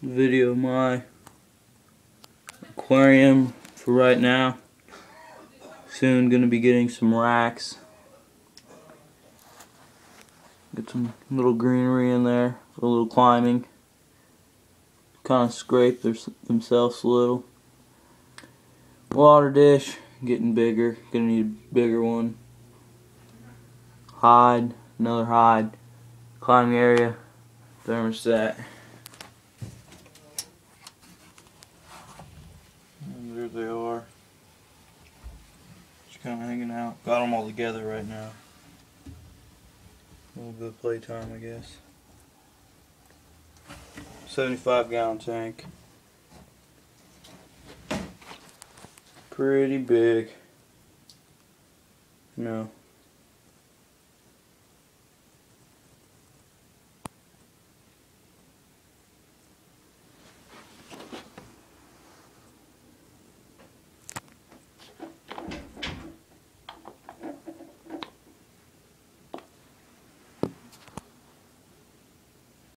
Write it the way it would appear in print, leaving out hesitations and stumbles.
video of my aquarium for right now. Soon gonna be getting some racks. Get some little greenery in there, a little climbing. Kind of scrape themselves a little. Water dish, getting bigger. Gonna need a bigger one. Hide, another hide. Climbing area, thermostat. And there they are. Just kind of hanging out. Got them all together right now. A little bit of playtime, I guess. 75-gallon tank. Pretty big. No.